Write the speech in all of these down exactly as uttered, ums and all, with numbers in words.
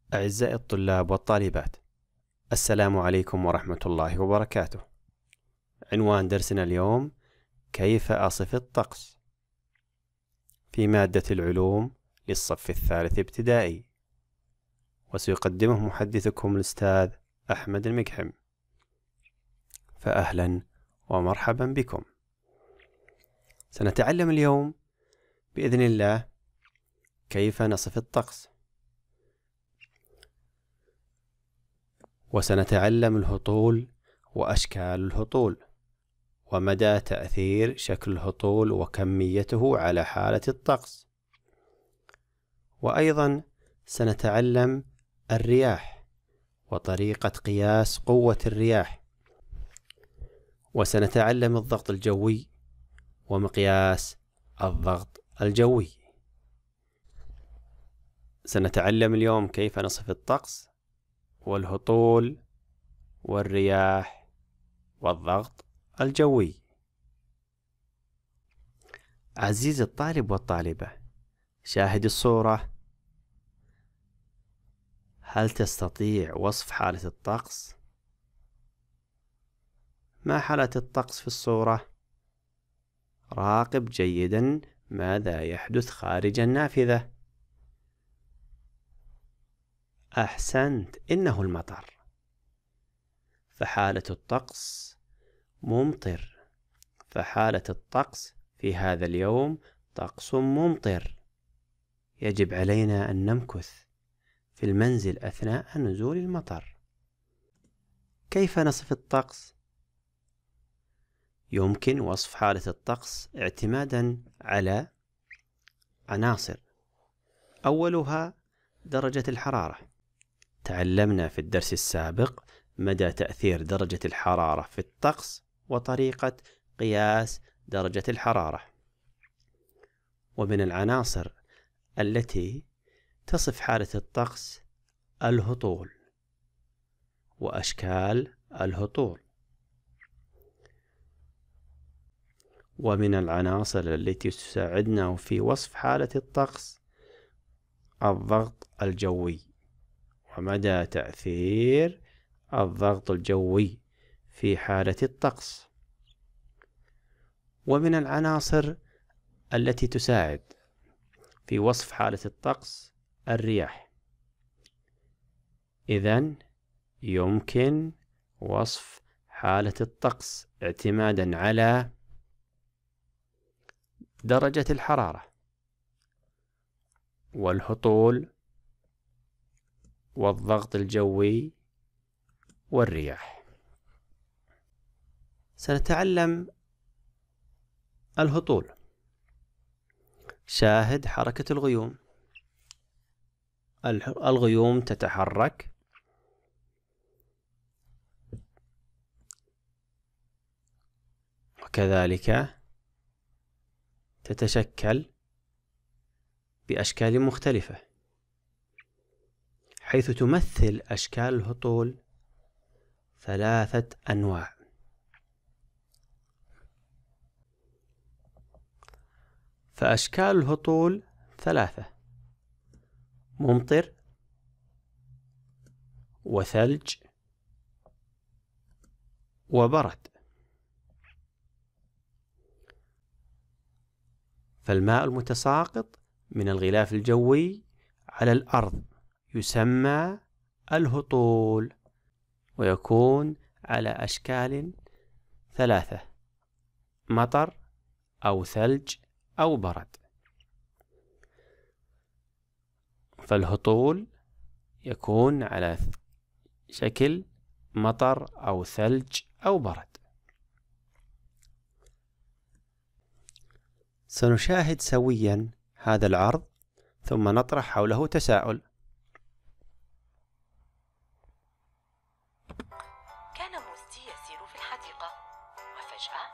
أعزائي الطلاب والطالبات، السلام عليكم ورحمة الله وبركاته. عنوان درسنا اليوم: كيف أصف الطقس في مادة العلوم للصف الثالث ابتدائي، وسيقدمه محدثكم الأستاذ أحمد المقحم. فأهلا ومرحبا بكم. سنتعلم اليوم بإذن الله كيف نصف الطقس، وسنتعلم الهطول وأشكال الهطول ومدى تأثير شكل الهطول وكميته على حالة الطقس. وأيضا سنتعلم الرياح وطريقة قياس قوة الرياح، وسنتعلم الضغط الجوي ومقياس الضغط الجوي. سنتعلم اليوم كيف نصف الطقس والهطول والرياح والضغط الجوي. عزيزي الطالب والطالبة، شاهد الصورة. هل تستطيع وصف حالة الطقس؟ ما حالة الطقس في الصورة؟ راقب جيدا ماذا يحدث خارج النافذة. أحسنت، إنه المطر. فحالة الطقس ممطر. فحالة الطقس في هذا اليوم طقس ممطر. يجب علينا أن نمكث في المنزل أثناء نزول المطر. كيف نصف الطقس؟ يمكن وصف حالة الطقس اعتمادا على عناصر. أولها درجة الحرارة. تعلمنا في الدرس السابق مدى تأثير درجة الحرارة في الطقس وطريقة قياس درجة الحرارة. ومن العناصر التي تصف حالة الطقس الهطول وأشكال الهطول. ومن العناصر التي تساعدنا في وصف حالة الطقس الضغط الجوي ومدى تأثير الضغط الجوي في حالة الطقس. ومن العناصر التي تساعد في وصف حالة الطقس الرياح. إذن يمكن وصف حالة الطقس اعتمادا على درجة الحرارة والهطول والضغط الجوي والرياح. سنتعلم الهطول. شاهد حركة الغيوم. الغيوم تتحرك وكذلك تتشكل بأشكال مختلفة، حيث تمثل أشكال الهطول ثلاثة أنواع. فأشكال الهطول ثلاثة: ممطر وثلج وبرد. فالماء المتساقط من الغلاف الجوي على الأرض يسمى الهطول، ويكون على أشكال ثلاثة: مطر أو ثلج أو برد. فالهطول يكون على شكل مطر أو ثلج أو برد. سنشاهد سويا هذا العرض ثم نطرح حوله تساؤل. كان موستي يسير في الحديقة وفجأة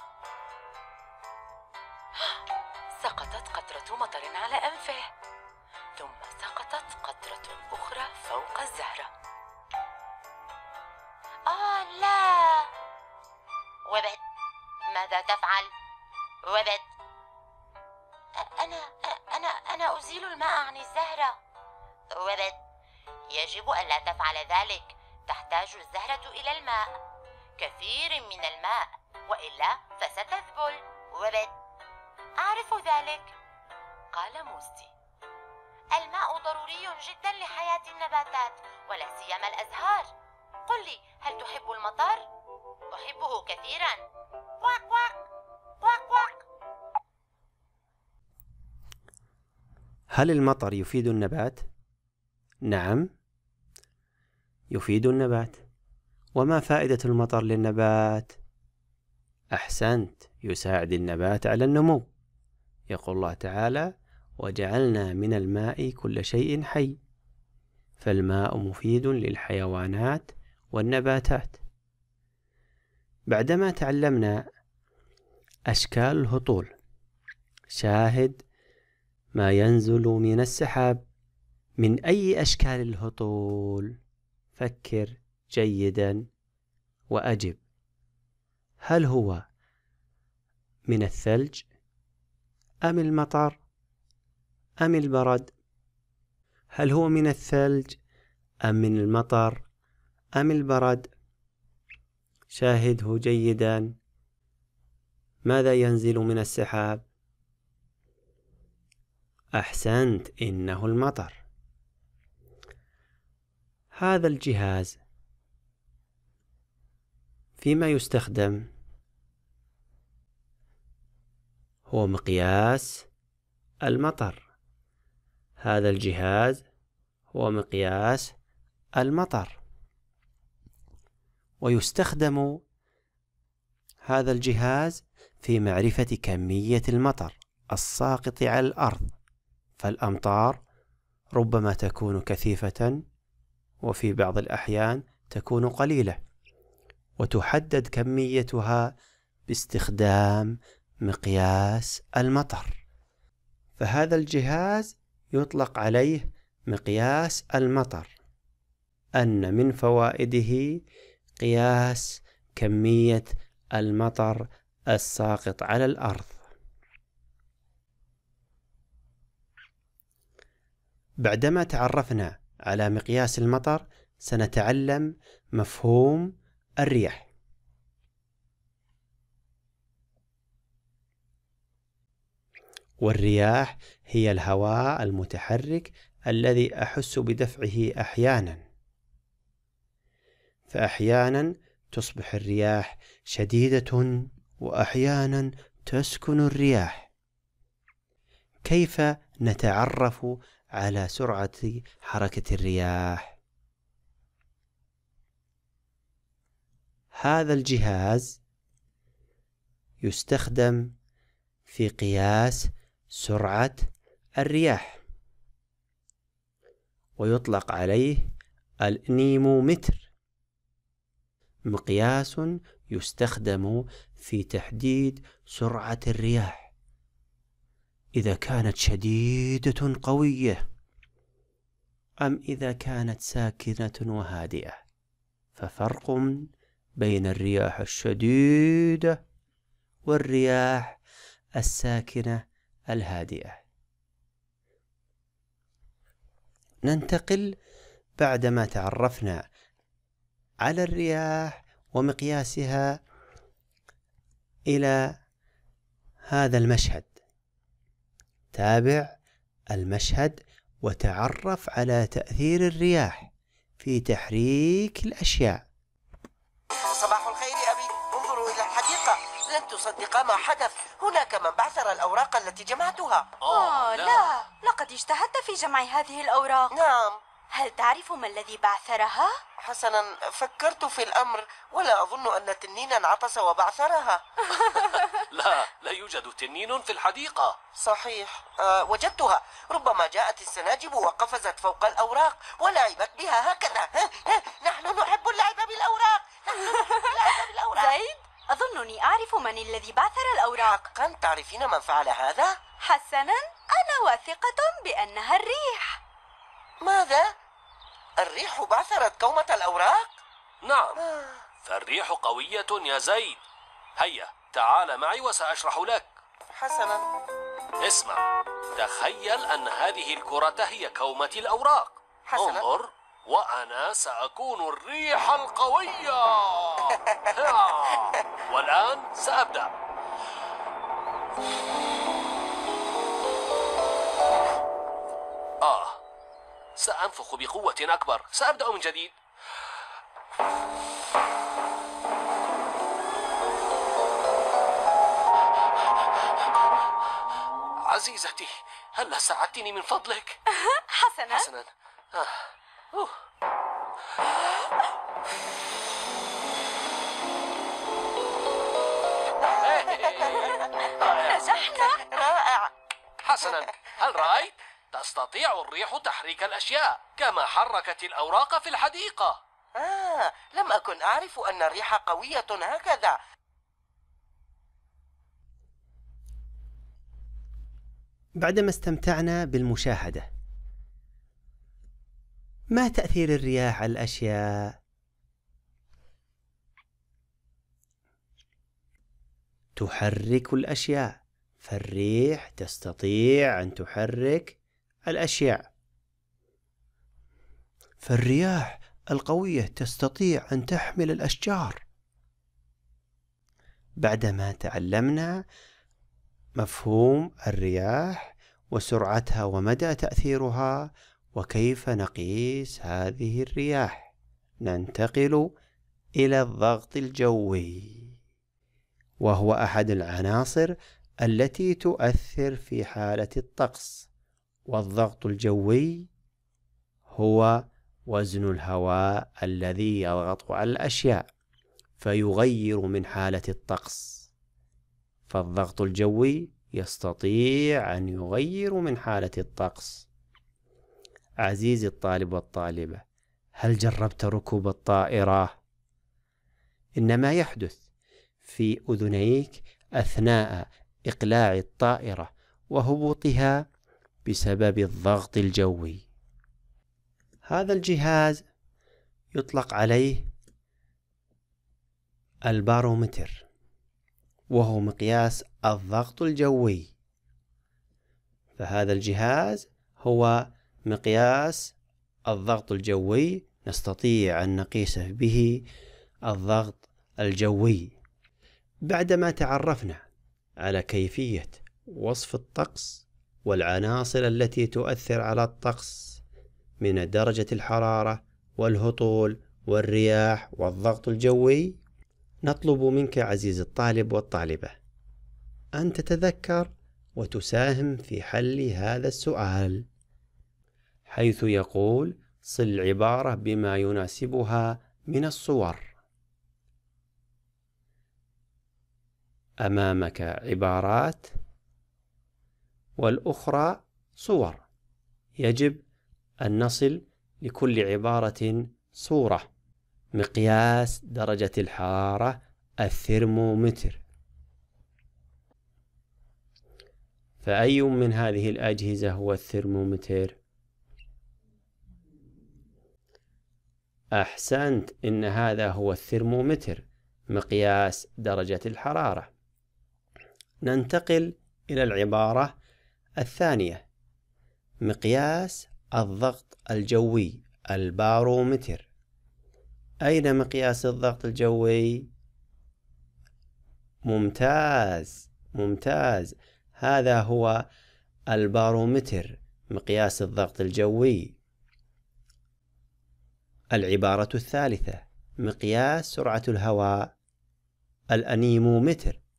سقطت قطرة مطر على أنفه، ثم سقطت قطرة أخرى فوق الزهرة. آه لا! وبت، ماذا تفعل؟ وبت، أنا أنا أنا أزيل الماء عن الزهرة. وبت، يجب ألا تفعل ذلك. تحتاج الزهرة إلى الماء، كثير من الماء، وإلا فستذبل. وبد أعرف ذلك، قال موستي. الماء ضروري جدا لحياة النباتات ولا سيما الأزهار. قل لي، هل تحب المطر؟ أحبه كثيرا. واق واق واق واق. هل المطر يفيد النبات؟ نعم، يفيد النبات. وما فائدة المطر للنبات؟ أحسنت، يساعد النبات على النمو. يقول الله تعالى: وجعلنا من الماء كل شيء حي. فالماء مفيد للحيوانات والنباتات. بعدما تعلمنا أشكال الهطول، شاهد ما ينزل من السحاب. من أي أشكال الهطول؟ فكر جيدا وأجب. هل هو من الثلج أم المطر أم البرد؟ هل هو من الثلج أم من المطر أم البرد؟ شاهده جيدا. ماذا ينزل من السحاب؟ أحسنت، إنه المطر. هذا الجهاز فيما يستخدم؟ هو مقياس المطر. هذا الجهاز هو مقياس المطر، ويستخدم هذا الجهاز في معرفة كمية المطر الساقط على الأرض. فالأمطار ربما تكون كثيفة، وفي بعض الأحيان تكون قليلة، وتحدد كميتها باستخدام مقياس المطر. فهذا الجهاز يطلق عليه مقياس المطر، أن من فوائده قياس كمية المطر الساقط على الأرض. بعدما تعرفنا على مقياس المطر، سنتعلم مفهوم الرياح. والرياح هي الهواء المتحرك الذي أحس بدفعه أحيانا، فأحيانا تصبح الرياح شديدة وأحيانا تسكن الرياح. كيف نتعرف على سرعة حركة الرياح؟ هذا الجهاز يستخدم في قياس سرعة الرياح، ويطلق عليه النيمومتر، مقياس يستخدم في تحديد سرعة الرياح إذا كانت شديدة قوية أم إذا كانت ساكنة وهادئة. ففرق بين الرياح الشديدة والرياح الساكنة الهادئة. ننتقل بعدما تعرفنا على الرياح ومقياسها إلى هذا المشهد. تابع المشهد وتعرف على تأثير الرياح في تحريك الأشياء. صباح الخير أبي، انظروا إلى الحديقة. لن تصدق ما حدث. هناك من بعثر الأوراق التي جمعتها. آه لا، لقد اجتهدت في جمع هذه الأوراق. نعم. هل تعرف ما الذي بعثرها؟ حسنا، فكرت في الأمر ولا أظن أن تنينا عطس وبعثرها. لا، لا يوجد تنين في الحديقة. صحيح. أه وجدتها. ربما جاءت السناجب وقفزت فوق الأوراق ولعبت بها هكذا. نحن نحب اللعب بالأوراق. نحن نحب اللعب بالأوراق. زيد، أظنني أعرف من الذي بعثر الأوراق. حقا تعرفين من فعل هذا؟ حسنا، أنا واثقة بأنها الريح. ماذا؟ الريح بعثرت كومة الأوراق؟ نعم، فالريح قوية يا زيد. هيا تعال معي وسأشرح لك. حسنا. اسمع، تخيل أن هذه الكرة هي كومة الأوراق، حسنا. انظر، وأنا سأكون الريح القوية. والآن سأبدأ. آه سأنفخ بقوة أكبر. سأبدأ من جديد. عزيزتي، هل ساعدتني من فضلك؟ حسنا. حسنا. آه. أوه. نجحنا. رائع. حسنا، هل رأيت؟ تستطيع الريح تحريك الأشياء كما حركت الأوراق في الحديقة. آه لم أكن أعرف أن الريح قوية هكذا. بعدما استمتعنا بالمشاهدة، ما تأثير الرياح على الأشياء؟ تحرك الأشياء، فالريح تستطيع أن تحرك الأشياء. فالرياح القوية تستطيع أن تحمل الأشجار. بعدما تعلمنا مفهوم الرياح وسرعتها ومدى تأثيرها وكيف نقيس هذه الرياح، ننتقل إلى الضغط الجوي، وهو أحد العناصر التي تؤثر في حالة الطقس. والضغط الجوي هو وزن الهواء الذي يضغط على الأشياء فيغير من حالة الطقس. فالضغط الجوي يستطيع أن يغير من حالة الطقس. عزيزي الطالب والطالبة، هل جربت ركوب الطائرة؟ إن ما يحدث في أذنيك أثناء إقلاع الطائرة وهبوطها بسبب الضغط الجوي. هذا الجهاز يطلق عليه البارومتر، وهو مقياس الضغط الجوي. فهذا الجهاز هو مقياس الضغط الجوي، نستطيع أن نقيس به الضغط الجوي. بعدما تعرفنا على كيفية وصف الطقس والعناصر التي تؤثر على الطقس من درجة الحرارة والهطول والرياح والضغط الجوي، نطلب منك عزيزي الطالب والطالبة أن تتذكر وتساهم في حل هذا السؤال، حيث يقول: صل العبارة بما يناسبها من الصور. أمامك عبارات والأخرى صور، يجب أن نصل لكل عبارة صورة. مقياس درجة الحرارة الثرمومتر. فأي من هذه الأجهزة هو الثرمومتر؟ أحسنت، إن هذا هو الثرمومتر، مقياس درجة الحرارة. ننتقل إلى العبارة الثانية، مقياس الضغط الجوي البارومتر. أين مقياس الضغط الجوي؟ ممتاز ممتاز، هذا هو البارومتر، مقياس الضغط الجوي. العبارة الثالثة، مقياس سرعة الهواء الأنيمومتر.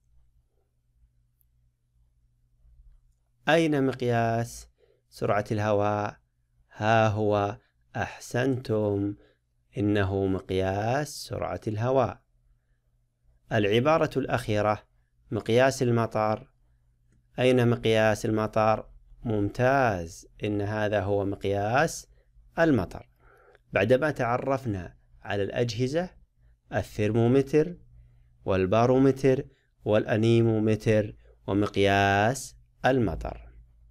أين مقياس سرعة الهواء؟ ها هو، أحسنتم، إنه مقياس سرعة الهواء. العبارة الأخيرة، مقياس المطر. أين مقياس المطر؟ ممتاز، إن هذا هو مقياس المطر. بعدما تعرفنا على الأجهزة الثرمومتر والبارومتر والأنيمومتر ومقياس المطر،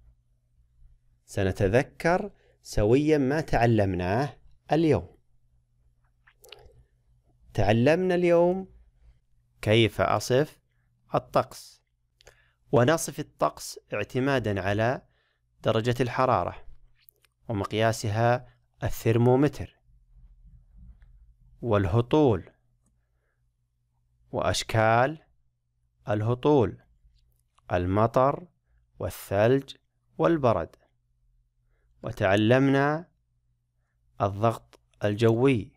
سنتذكر سويا ما تعلمناه اليوم. تعلمنا اليوم كيف أصف الطقس، ونصف الطقس اعتمادا على درجة الحرارة ومقياسها الثرمومتر، والهطول وأشكال الهطول، المطر والثلج والبرد. وتعلمنا الضغط الجوي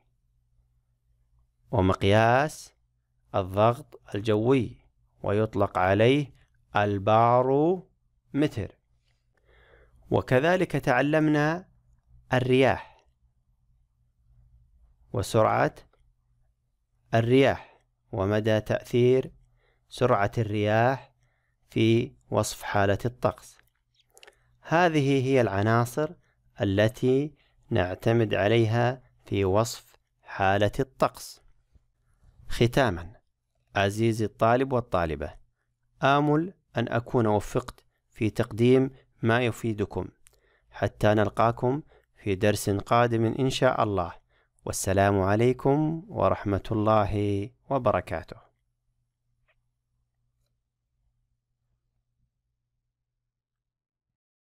ومقياس الضغط الجوي، ويطلق عليه البارومتر. وكذلك تعلمنا الرياح وسرعة الرياح ومدى تأثير سرعة الرياح في وصف حالة الطقس. هذه هي العناصر التي نعتمد عليها في وصف حالة الطقس. ختاما، عزيزي الطالب والطالبة، آمل أن أكون وفقت في تقديم ما يفيدكم، حتى نلقاكم في درس قادم إن شاء الله. والسلام عليكم ورحمة الله وبركاته.